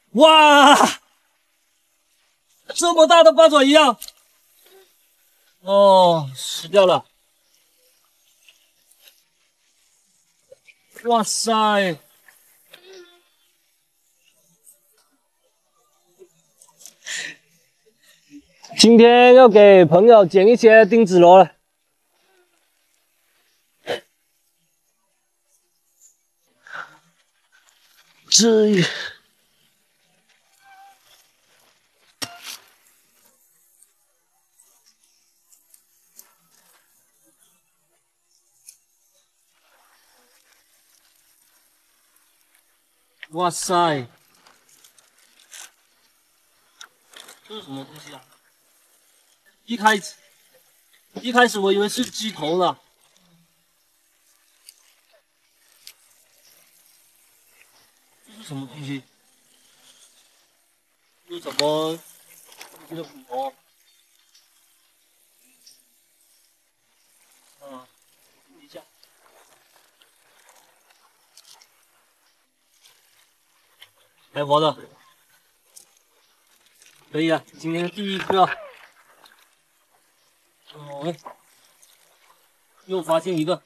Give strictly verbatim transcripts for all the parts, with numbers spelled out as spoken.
哇，这么大的八爪鱼啊！哦，死掉了。哇塞！今天要给朋友捡一些钉子螺了。这。 哇塞，这是什么东西啊？一开始一开始我以为是鸡头呢。这是什么东西？这是什么？这个骨头？嗯，一下。还活着。可以啊，今天第一个。哦，又发现一个。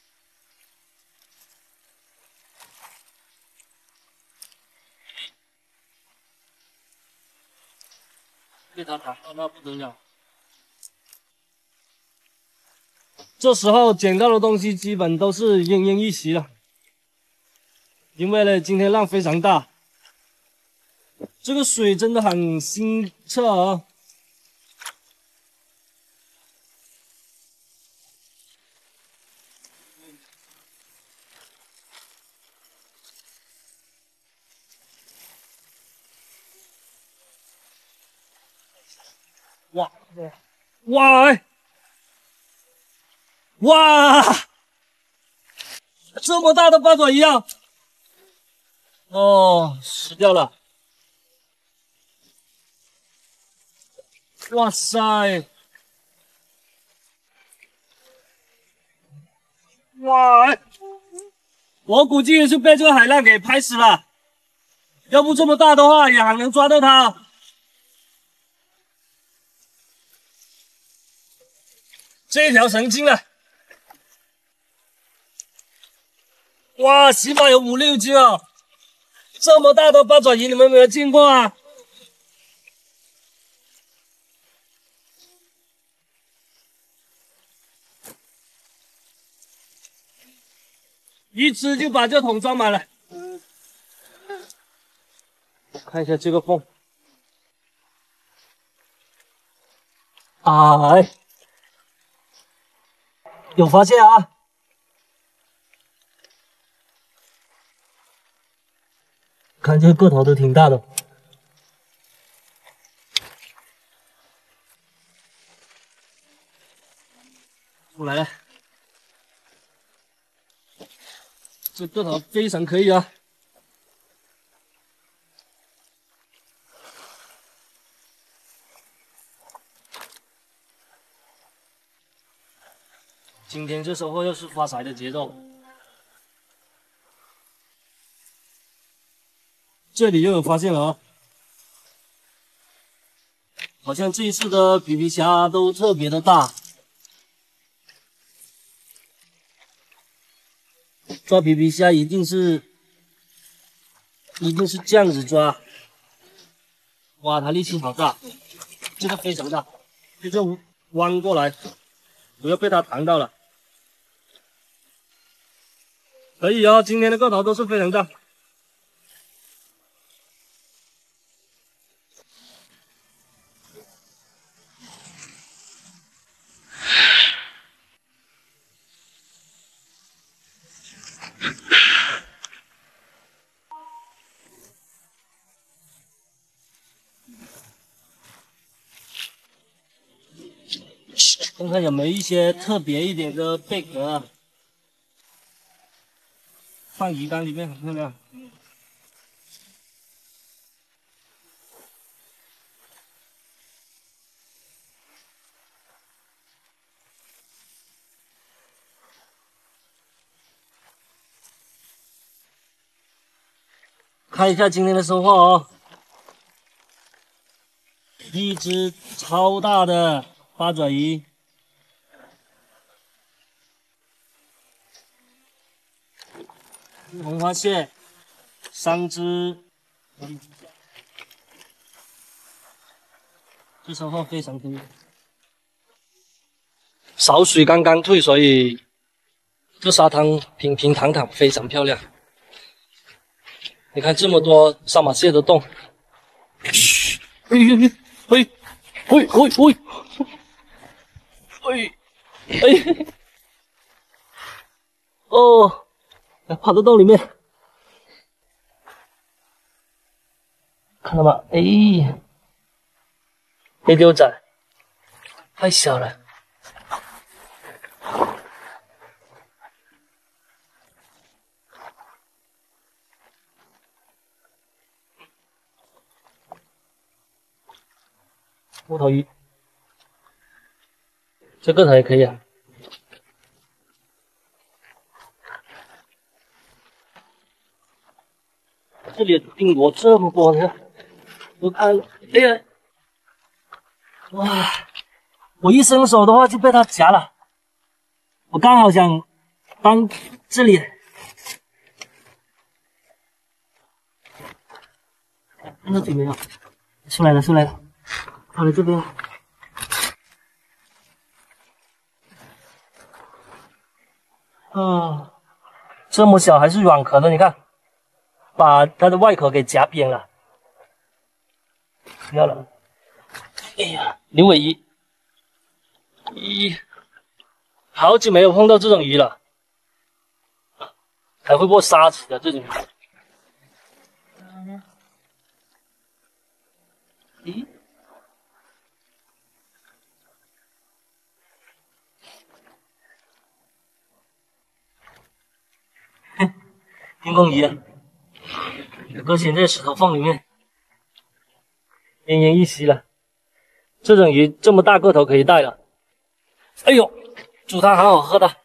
被他打到那不得了。这时候捡到的东西基本都是奄奄一息了，因为呢今天浪非常大，这个水真的很清澈啊。 哇哇哎哇！这么大的八爪鱼啊！哦，死掉了！哇塞！哇！我估计是被这个海浪给拍死了，要不这么大的话也还能抓到它。这条神经了！哇，起码有五六斤啊！这么大的八爪鱼，你们有没有见过啊？一只就把这桶装满了。看一下这个缝。哎，有发现啊！看这个个头都挺大的。出来了，这个头非常可以啊！今天这收获又是发财的节奏。这里又有发现了啊！好像这一次的皮皮虾都特别的大。抓皮皮虾一定是，一定是这样子抓。哇，它力气好大，这个非常大，就这样弯过来，不要被它弹到了。可以啊，今天的个头都是非常大。看看有没有一些特别一点的贝壳啊，放鱼缸里面很漂亮。看一下今天的收获哦， 一只超大的八爪鱼，红花蟹，三只。这时候非常多，潮水刚刚退，所以这沙滩平平坦坦，非常漂亮。你看这么多沙马蟹的洞，哎哎哎哎哎哎哎！哦，跑到洞里面，看到吗？哎，黑丢仔太小了。木头鱼，这个头也可以啊。这里定螺这么多呢，我看，哎呀，哇！我一伸手的话就被它夹了，我刚好想帮这里，那里没有，出来了，出来了，跑来这边。啊，这么小还是软壳的，你看，把它的外壳给夹扁了。不要了，哎呀，牛尾鱼，咦，好久没有碰到这种鱼了，还会过沙子的这种鱼。咦？天空鱼啊，搁浅在石头缝里面，奄奄一息了。这种鱼这么大个头可以带了。哎呦，煮汤好好喝的。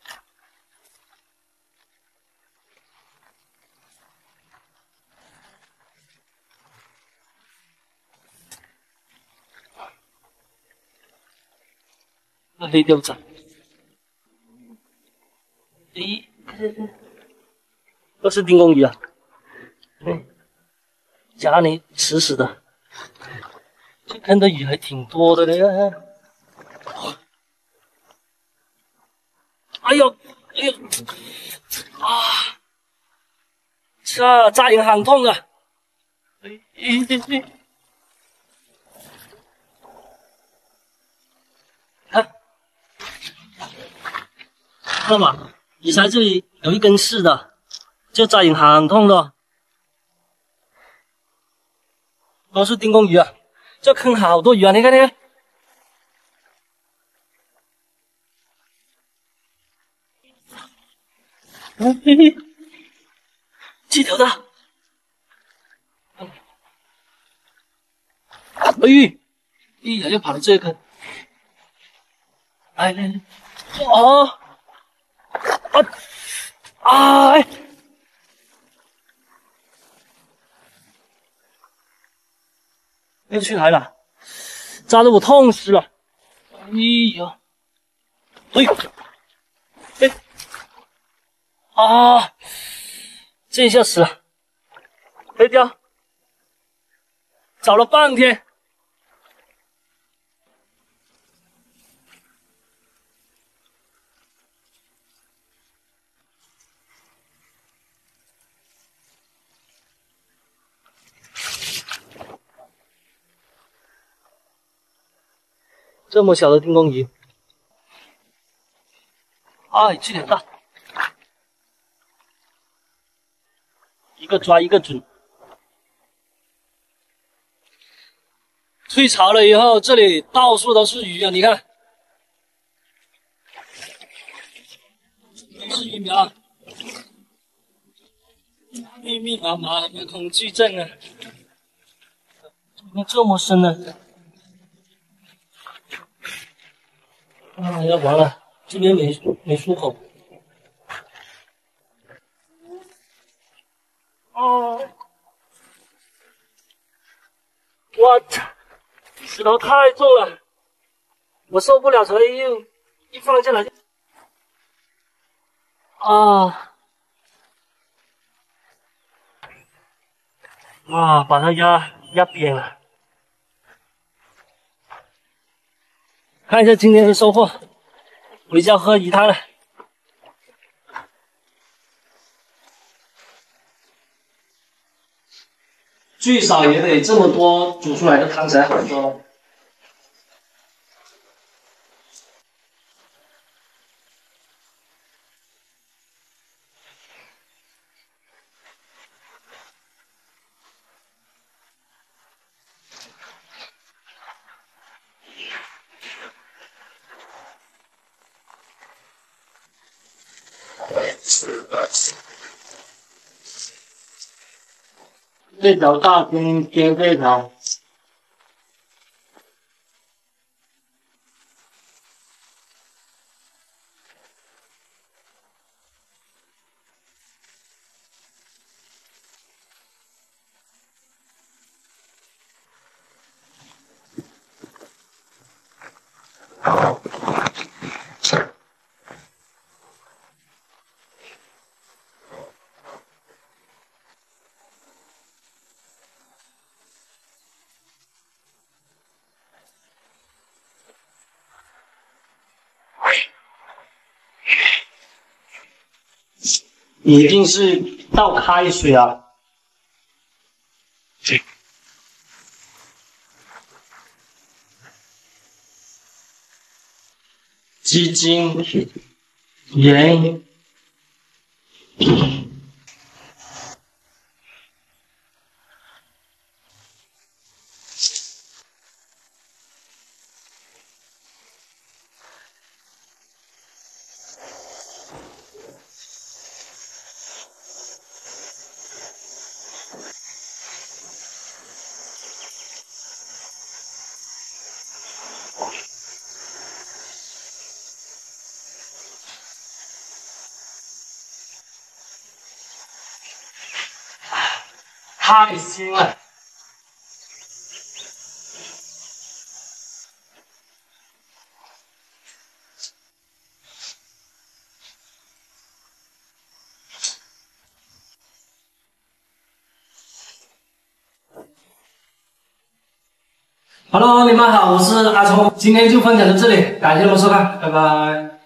那黑丢仔，咦，都是丁公鱼啊。嗯，夹你死死的。这坑的鱼还挺多的呢。哎呦，哎呦，啊！这扎人好痛啊！哎哎哎！看，看到吗？你猜这里有一根刺的，这扎人好痛的，都是丁公鱼啊！这坑好多鱼啊！你看，你看。嗯，嘿嘿，这条的。哎，哎呀，又跑到这个坑。来来来，啊啊啊！哎，又去哪里了？扎得我痛死了！哎呀，哎，哎，啊！这一下死了，黑雕，找了半天。这么小的丁公鱼，哎，这点大，一个抓一个准。退潮了以后，这里到处都是鱼啊！你看，都是鱼苗，密密麻麻的恐惧症啊！怎么这么深呢？啊，要完了，这边没没出口。哦，我操！ 石头太重了，我受不了，所以又一放下来就啊啊，把它压压扁了。看一下今天的收获，回家喝鱼汤了。最少也得这么多煮出来的汤才好喝。这条大边边这条。一定是倒开水啊！鸡精、盐。太腥了！Hello， 你们好，我是阿聪，今天就分享到这里，感谢你们收看，拜拜。